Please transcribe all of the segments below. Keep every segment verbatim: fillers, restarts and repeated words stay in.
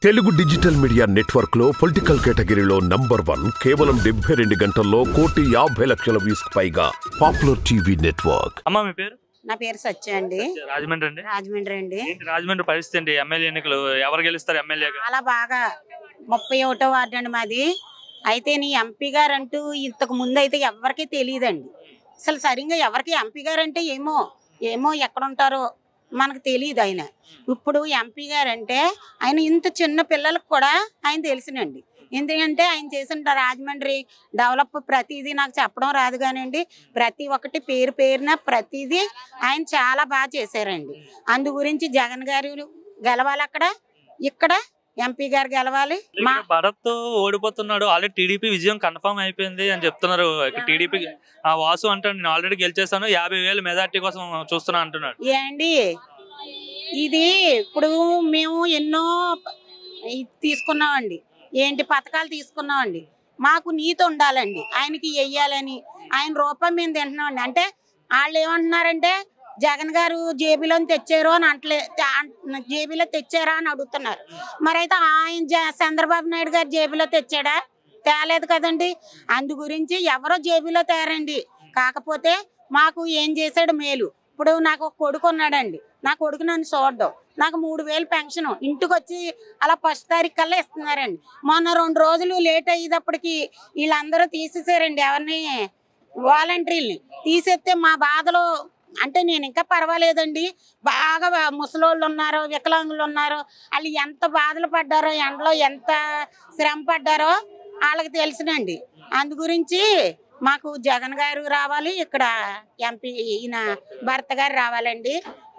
Telugu digital media network లో political కేటగిరీలో number one కేవలం డెబ్బై రెండు గంటల్లో కోటి యాభై లక్షల వ్యూస్ పైగా పాపులర్ టీవీ నెట్వర్క్. అమ్మా మీ పేరు? నా పేరు సత్య అండి. రాజమండ్రి అండి. రాజమండ్రి అండి. రాజమండ్రి పరిస్థితి అండి, ఎమ్మెల్యే ఎన్నికలు ఎవరు గెలుస్తారు ఎమ్మెల్యేగా? చాలా బాగా ముప్పై ఒకటో వార్డు అండి మాది. అయితే నీ ఎంపీ గారు అంటూ ఇంతకు ముందు అయితే ఎవరికి తెలియదండి, అసలు సరిగ్గా ఎవరికి ఎంపీ గారు అంటే ఏమో ఏమో ఎక్కడ ఉంటారో మనకు తెలియదు. ఆయన ఇప్పుడు ఎంపీ గారు అంటే ఆయన ఇంత చిన్న పిల్లలకు కూడా ఆయన తెలిసినండి. ఎందుకంటే ఆయన చేసిన రాజమండ్రి డెవలప్ ప్రతిదీ నాకు చెప్పడం రాదు కానివ్వండి, ప్రతి ఒక్కటి పేరు పేరున ప్రతిదీ ఆయన చాలా బాగా చేశారండి. అందు గురించి జగన్ గారు గెలవాలి, అక్కడ ఇక్కడ ఎంపీ గారు గెలవాలి. మా భరత్ ఓడిపోతున్నాడు, ఆల్రెడీ టీడీపీ విజయం కన్ఫర్మ్ అయిపోయింది అని చెప్తున్నారు. టీడీపీ ఆ వాసు అంటాడు నేను ఆల్రెడీ గెలిచేసాను, యాభై వేలు మెజార్టీ కోసం చూస్తున్నా అంటున్నాడు. ఏండి ఇది ఇప్పుడు మేము ఎన్నో తీసుకున్నామండి, ఏంటి పథకాలు తీసుకున్నామండి. మాకు నీతి ఉండాలండి, ఆయనకి వెయ్యాలని ఆయన రూపాయి మేము తింటున్నామండి. అంటే వాళ్ళు ఏమంటున్నారంటే జగన్ గారు జేబీలో తెచ్చారు అని అంటలే, జేబీలో తెచ్చారా అని అడుగుతున్నారు. మరి అయితే ఆయన చంద్రబాబు నాయుడు గారు జేబీలో తెచ్చాడా? తేలేదు కదండి. అందు గురించి ఎవరో జేబీలో తేరండి. కాకపోతే మాకు ఏం చేశాడు మేలు. ఇప్పుడు నాకు ఒక కొడుకు ఉన్నాడండి, నా కొడుకు నన్ను చూడడం, నాకు మూడు వేలు పెన్షన్ ఇంటికి వచ్చి అలా ఫస్ట్ తారీఖు కల్లా ఇస్తున్నారండి. మొన్న రెండు రోజులు లేట్ అయ్యేటప్పటికి వీళ్ళందరూ తీసేసారండి, ఎవరిని వాలంటీర్ని తీసేస్తే మా బాధలో అంటే నేను ఇంకా పర్వాలేదండి, బాగా ముసలోళ్ళు ఉన్నారు, వికలాంగులు ఉన్నారు, వాళ్ళు ఎంత బాధలు పడ్డారో, ఎండలో ఎంత శ్రమ పడ్డారో వాళ్ళకి తెలిసినండి. అందు గురించి మాకు జగన్ గారు రావాలి, ఇక్కడ ఎంపీ ఈయన భరత్ గారు రావాలండి.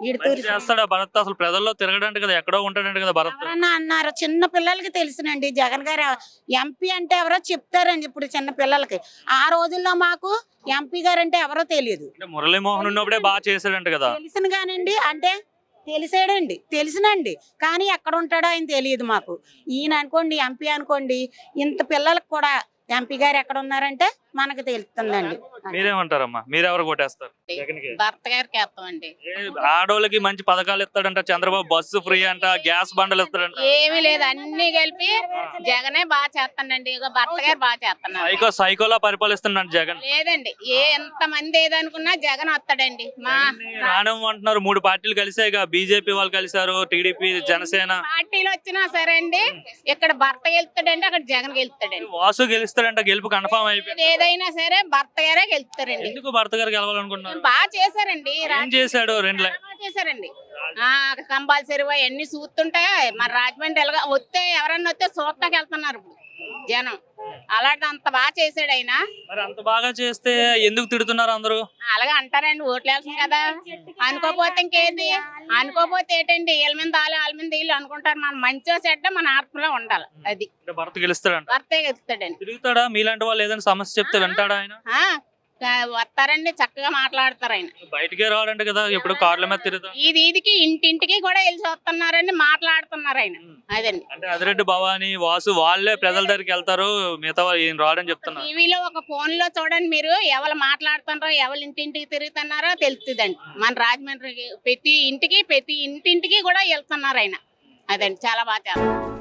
భరత్ అసలు ప్రజల్లో తిరగడానికి కదా, ఎక్కడో ఉంటాడంట కదా భరత్ అన్నారు. చిన్న పిల్లలకి తెలిసినండి జగన్ గారు ఎంపీ అంటే ఎవరో చెప్తారండి ఇప్పుడు చిన్న పిల్లలకి. ఆ రోజుల్లో మాకు ఎంపీ గారు అంటే ఎవరో తెలియదు. మురళీమోహన్ ఉన్నప్పుడే బాగా చేశాడంట కదా. తెలిసిన కానండి, అంటే తెలిసాడండి, తెలిసినండి, కానీ ఎక్కడ ఉంటాడో ఆయన తెలియదు మాకు. ఈయన అనుకోండి ఎంపీ అనుకోండి, ఇంత పిల్లలకు కూడా ఎంపీ గారు ఎక్కడ ఉన్నారంటే మనకు తెలుస్తుందండి. మీరేమంటారమ్మా, మీరెవరు కొట్టేస్తారు? భర్త గారికి వేస్తామండి. ఆడోళ్ళకి మంచి పథకాలు ఇస్తాడంట చంద్రబాబు, బస్సు ఫ్రీ అంట, గ్యాస్ బండలు ఇస్తాడంట. ఏమీ లేదు, అన్ని కలిపి జగనే బాగా చేస్తానండి. భర్త గారు బాగా చేస్తున్నారు. సైకో సైకోలా పరిపాలిస్తున్నాడు జగన్. లేదండి, ఏ ఎంత మంది ఏదనుకున్నా జగన్ వస్తాడండి. మా రానివ్వమంటున్నారు, మూడు పార్టీలు కలిసాయిగా, బీజేపీ వాళ్ళు కలిసారు, టీడీపీ జనసేన పార్టీలు వచ్చినా సరే అండి, ఇక్కడ భర్త గెలుస్తాడండి, అక్కడ జగన్ గెలుస్తాడండి. వాసు గెలుస్తాడంట, గెలుపు కన్ఫర్మ్ అయిపోయింది. ఏదైనా సరే భర్త గారే గెలుస్తారండి. ఎందుకు భర్త గారు గెలవాలనుకుంటున్నారు? బాగా చేశారండి, ఏం చేశాడు? రెండు చేశారండి. ఆ కంపల్సరీ అన్ని చూస్తుంటాయి. మరి రాజమండ్రి ఎలాగా వస్తే ఎవరన్నా వస్తే చూస్తాకి వెళ్తున్నారు ఇప్పుడు జనం. అలాంటి అంత బాగా చేసాడు ఆయన. మరి అంత బాగా చేస్తే ఎందుకు తిడుతున్నారు అందరూ? అలాగే అంటారండి, ఓట్లు వేస్తాం కదా అనుకోపోతే ఇంకేంది, అనుకోపోతే ఏంటండి వీళ్ళ మీద వాళ్ళు వాళ్ళ మీద వీళ్ళు అనుకుంటారు. మనం మంచిగా చెడ్డ మన ఆత్మలో ఉండాలి. అది భర్త గెలుస్తాడంట. భర్తే గెలుస్తాడండి. తిరుగుతాడా? మీలాంటి వాళ్ళు ఏదైనా సమస్య చెప్తే వింటాడా ఆయన? వస్తారండి, చక్కగా మాట్లాడతారు ఆయన. బయటకే రావాలంటే కదా, ఎప్పుడు కార్ల మీద తిరుగుతారు. ఇది ఇదికి ఇంటింటికి కూడా వెళ్ళి వస్తున్నారండి, మాట్లాడుతున్నారు ఆయన. అదండి అంటే అదిరెడ్డి భవాని వాసు వాళ్ళే ప్రజల దగ్గరికి వెళ్తారు, మిగతా ఈయన రావడం చెప్తున్నారు. టీవీలో ఒక ఫోన్ లో చూడండి మీరు, ఎవరు మాట్లాడుతున్నారో ఎవరు ఇంటింటికి తిరుగుతున్నారో తెలుస్తుందండి. మన రాజమండ్రికి ప్రతి ఇంటికి ప్రతి ఇంటింటికి కూడా వెళ్తున్నారు ఆయన. అదండి చాలా బాగా చేస్తారు.